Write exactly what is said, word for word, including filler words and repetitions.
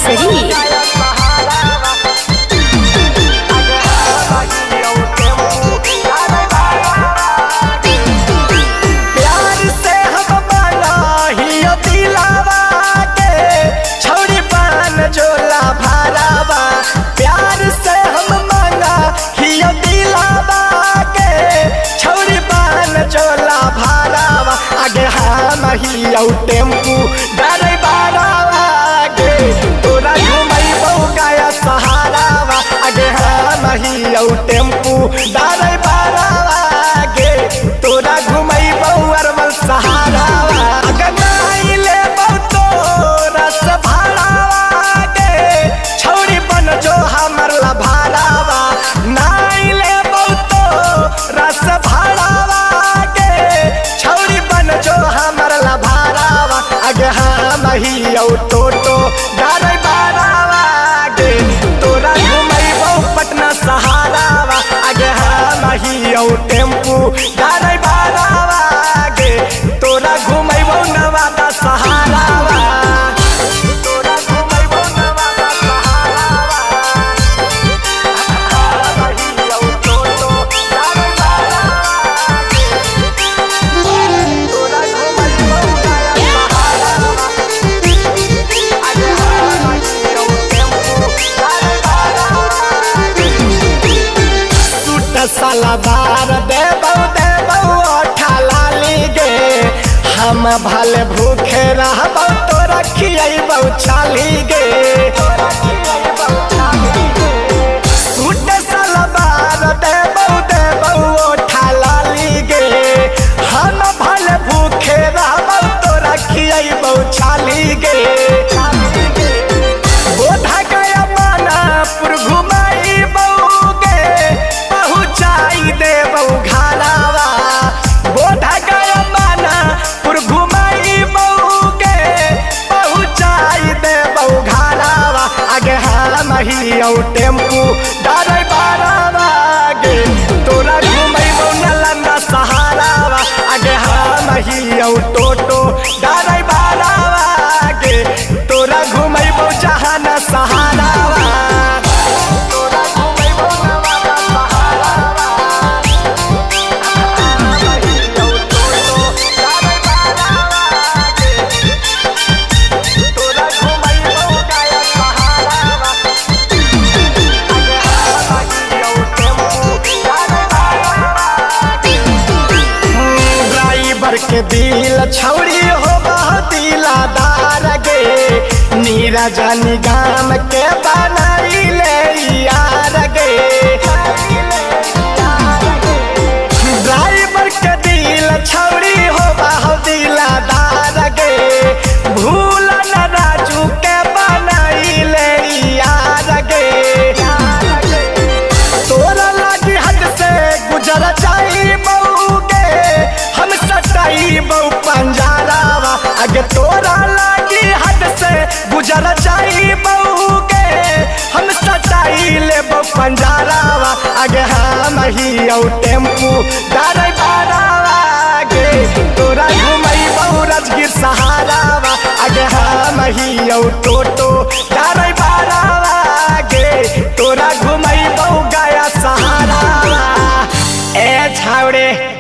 शरीफ। जोला भारावा प्यार से हम मांगा हियो दिलावा के छौरी पान जोला भारावा आगे हम हियो टेम्पू डरे बारावा गे तोरा घुमैबौ गाया सहारावा आगे हम हियो टेम्पू डरे बारावा गे तोरा घुमैबौ अरवल सहारावा अगर नहीं लेबौ तोरा से जो हमर ला भाड़ावा नहीं लेबौ तो रस भाड़ावा के छौरी बन जो हमर ला भाड़ावा आगे हम हियो टोटो डरे बारावा गे तोरा घुमैबौ पटना सहारावा आगे हम हियो टेम्पू डरे बारावा गे तोरा घुमैबौ नवादा सहारावा। सलवार देबौ देबौ ठाला लीगे हम भले भूखे रहबौ तो रखियबौ छाली गे सूट सलवार देबौ देबौ ठाला लीगे हम भले भूखे रहबौ तो रखियबौ छाली गे बोधा गया मानापुर घुमाइबौ देबौ घारावा बोधा गया मानापुर घुमाइबौ गे पहुँचाई देबौ घारावा आगे हम हियो टेम्पू डरे बारावा गे तोरा घुमैबौ नालंदा सहारावा आगे हम हियो टोटो डरे बारावा गे तोरा घुमैबौ जहाना सहारावा। के दिल छौरी हो बहुत दिलादार गे नीरज निगम के बनाई ले यार गे ड्राइवर के दिल छौरी हो बहुत दिलादार गे भूल न राजू के बनाई ले यार गे तोरा लागी हद से गुजर जाइबौ गे हम सटाइबौ पंजरावा आगे तोरा लागी हद से गुजर जाइबौ गे हम सटाई लेबौ पंजरावा आगे हम हियो टेम्पू डरे बारावा गे तोरा घुमैबौ राजगीर सहारावा आगे हम हियो टोटो डरे बारावा गे तोरा घुमैबौ गया सहारावा ए छावड़े।